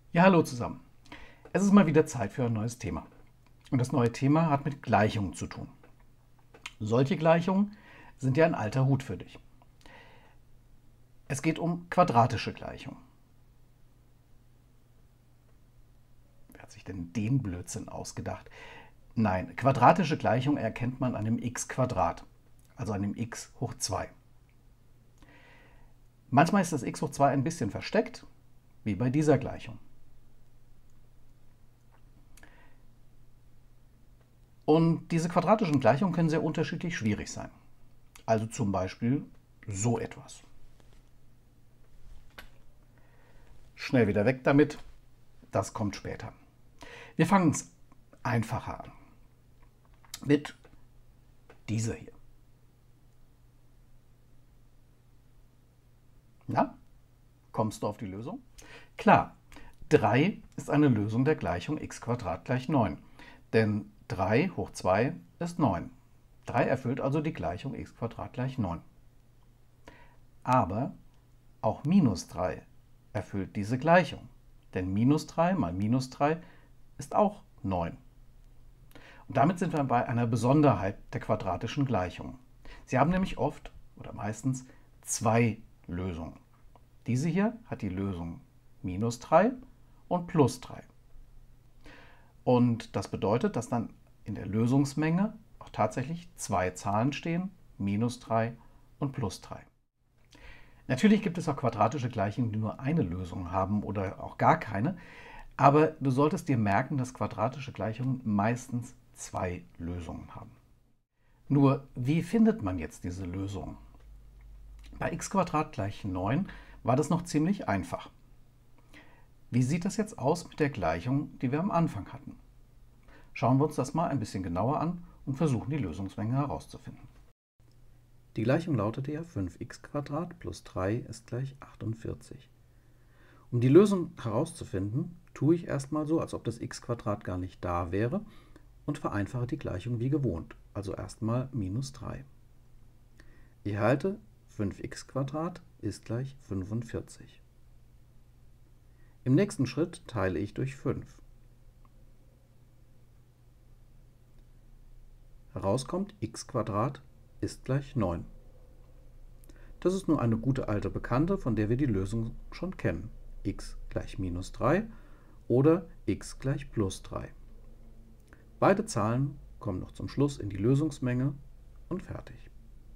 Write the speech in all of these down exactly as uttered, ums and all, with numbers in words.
Ja, hallo zusammen. Es ist mal wieder Zeit für ein neues Thema. Und das neue Thema hat mit Gleichungen zu tun. Solche Gleichungen sind ja ein alter Hut für dich. Es geht um quadratische Gleichungen. Wer hat sich denn den Blödsinn ausgedacht? Nein, quadratische Gleichungen erkennt man an dem x Quadrat, also an dem x hoch zwei. Manchmal ist das x hoch zwei ein bisschen versteckt, wie bei dieser Gleichung. Und diese quadratischen Gleichungen können sehr unterschiedlich schwierig sein. Also zum Beispiel so etwas. Schnell wieder weg damit, das kommt später. Wir fangen es einfacher an. Mit dieser hier. Na, kommst du auf die Lösung? Klar, drei ist eine Lösung der Gleichung x gleich neun. Denn drei hoch zwei ist neun. drei erfüllt also die Gleichung x gleich neun. Aber auch minus drei erfüllt diese Gleichung. Denn minus drei mal minus drei ist auch neun. Und damit sind wir bei einer Besonderheit der quadratischen Gleichungen. Sie haben nämlich oft oder meistens zwei Lösungen. Diese hier hat die Lösung minus drei und plus drei. Und das bedeutet, dass dann in der Lösungsmenge auch tatsächlich zwei Zahlen stehen, minus drei und plus drei. Natürlich gibt es auch quadratische Gleichungen, die nur eine Lösung haben oder auch gar keine, aber du solltest dir merken, dass quadratische Gleichungen meistens zwei Lösungen haben. Nur, wie findet man jetzt diese Lösung? Bei x gleich neun war das noch ziemlich einfach. Wie sieht das jetzt aus mit der Gleichung, die wir am Anfang hatten? Schauen wir uns das mal ein bisschen genauer an und versuchen, die Lösungsmenge herauszufinden. Die Gleichung lautete ja fünf x plus drei ist gleich achtundvierzig. Um die Lösung herauszufinden, tue ich erstmal so, als ob das x gar nicht da wäre und vereinfache die Gleichung wie gewohnt, also erstmal minus drei. Ich erhalte fünf x ist gleich fünfundvierzig. Im nächsten Schritt teile ich durch fünf. Herauskommt x ist gleich neun. Das ist nur eine gute alte Bekannte, von der wir die Lösung schon kennen. X gleich minus drei oder x gleich plus drei. Beide Zahlen kommen noch zum Schluss in die Lösungsmenge und fertig.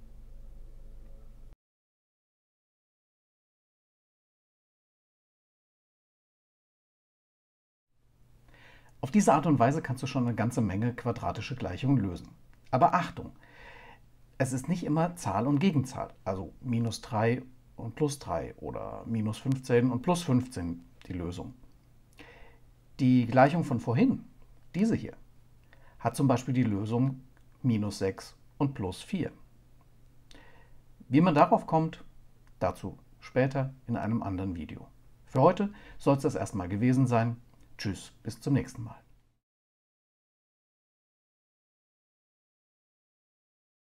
Auf diese Art und Weise kannst du schon eine ganze Menge quadratische Gleichungen lösen. Aber Achtung! Es ist nicht immer Zahl und Gegenzahl, also minus drei und plus drei oder minus fünfzehn und plus fünfzehn die Lösung. Die Gleichung von vorhin, diese hier, hat zum Beispiel die Lösung minus sechs und plus vier. Wie man darauf kommt, dazu später in einem anderen Video. Für heute soll es das erstmal gewesen sein. Tschüss, bis zum nächsten Mal.